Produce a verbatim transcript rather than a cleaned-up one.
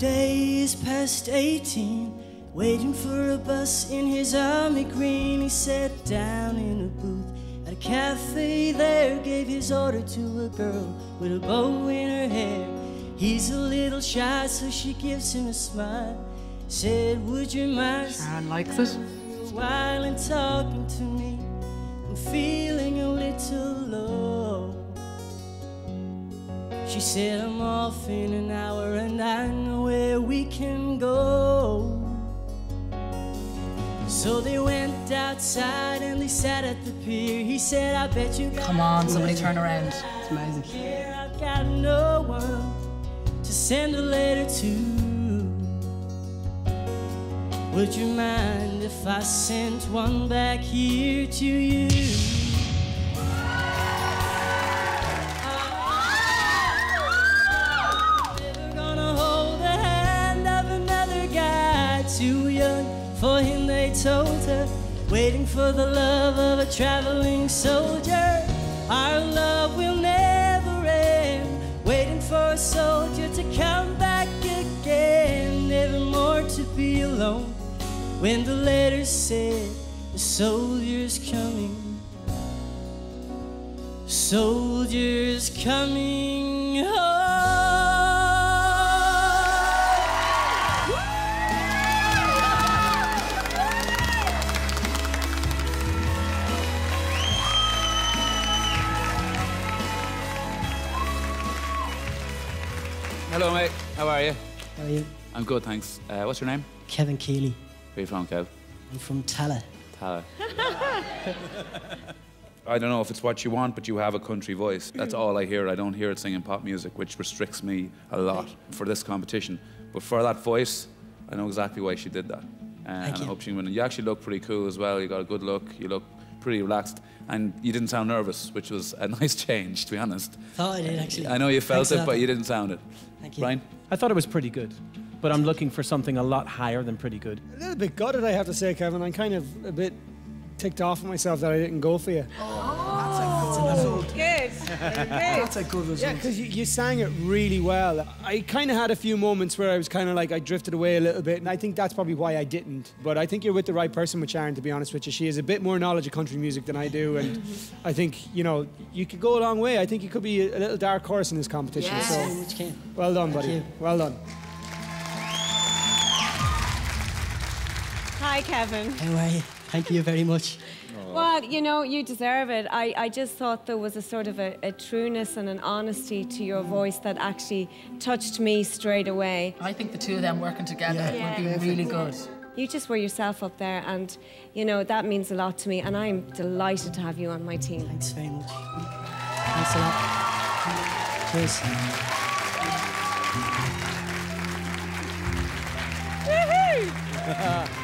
days past eighteen, waiting for a bus in his army green. He sat down in a booth at a cafe there, gave his order to a girl with a bow in her hair. He's a little shy, so she gives him a smile. Said, would you mind Sharon likes it. a while and talking to me? I'm feeling a little low. She said, I'm off in an hour and I know where we can go. So they went outside and they sat at the pier. He said, I bet you got Come on, somebody turn around. It's amazing. Here I've got no one to send a letter to. Would you mind if I sent one back here to you? Never gonna hold the hand of another guy too young for him, they told her. Waiting for the love of a traveling soldier. Our love will never end. Waiting for a soldier to come back again. Never more to be alone. When the letter said, the soldier's coming, soldier's coming home. Hello, mate. How are you? How are you? I'm good, thanks. Uh, what's your name? Kevin Keeley. Where are you from, Kev? I'm from Tala. Tala. I don't know if it's what you want, but you have a country voice. That's all I hear. I don't hear it singing pop music, which restricts me a lot for this competition. But for that voice, I know exactly why she did that. Uh, and you. I hope she win. You actually look pretty cool as well. You got a good look. You look pretty relaxed. And you didn't sound nervous, which was a nice change, to be honest. Thought I did, actually. I know you felt Thanks it, but you didn't sound it. Thank you. Brian? I thought it was pretty good, but I'm looking for something a lot higher than pretty good. A little bit gutted, I have to say, Kevin. I'm kind of a bit ticked off at myself that I didn't go for you. Oh, good. That's a good result. Yeah, because you, you sang it really well. I kind of had a few moments where I was kind of like, I drifted away a little bit, and I think that's probably why I didn't. But I think you're with the right person with Sharon, to be honest with you. She has a bit more knowledge of country music than I do, and I think, you know, you could go a long way. I think you could be a, a little dark horse in this competition. Yes. So, Much can. well done, Thank buddy. you. Well done. Hi, Kevin. How are you? Thank you very much. Well, you know, you deserve it. I, I just thought there was a sort of a, a trueness and an honesty to your voice that actually touched me straight away. I think the two of them working together Yeah. would be really good. You just were yourself up there, and, you know, that means a lot to me, and I'm delighted to have you on my team. Thanks very much. Thanks a lot. Cheers. Woohoo!